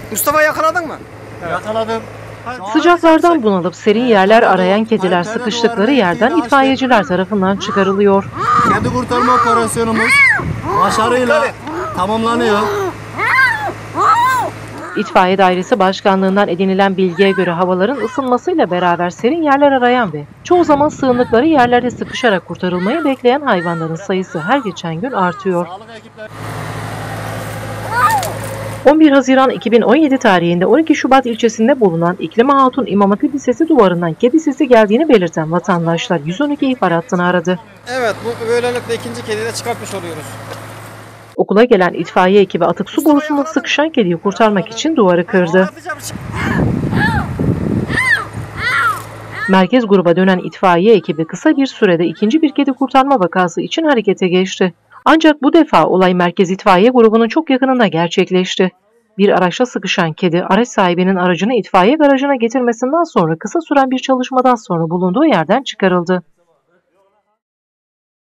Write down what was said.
Mustafa yakaladın mı? Yakaladım. Sıcaklardan bunalıp serin yerler arayan kediler sıkıştıkları yerden itfaiyeciler tarafından çıkarılıyor. Kedi kurtarma operasyonumuz başarıyla tamamlanıyor. İtfaiye Dairesi Başkanlığı'ndan edinilen bilgiye göre havaların ısınmasıyla beraber serin yerler arayan ve çoğu zaman sığındıkları yerlerde sıkışarak kurtarılmayı bekleyen hayvanların sayısı her geçen gün artıyor. 11 Haziran 2017 tarihinde 12 Şubat ilçesinde bulunan İklime Hatun İmam Hatip Lisesi duvarından kedi sesi geldiğini belirten vatandaşlar 112 ihbar hattını aradı. Evet, bu böylelikle ikinci kediyi de çıkartmış oluyoruz. Okula gelen itfaiye ekibi atık su borusunda sıkışan kediyi kurtarmak için duvarı kırdı. Merkez gruba dönen itfaiye ekibi kısa bir sürede ikinci bir kedi kurtarma vakası için harekete geçti. Ancak bu defa olay Merkez İtfaiye grubunun çok yakınında gerçekleşti. Bir araçla sıkışan kedi, araç sahibinin aracını itfaiye garajına getirmesinden sonra kısa süren bir çalışmadan sonra bulunduğu yerden çıkarıldı.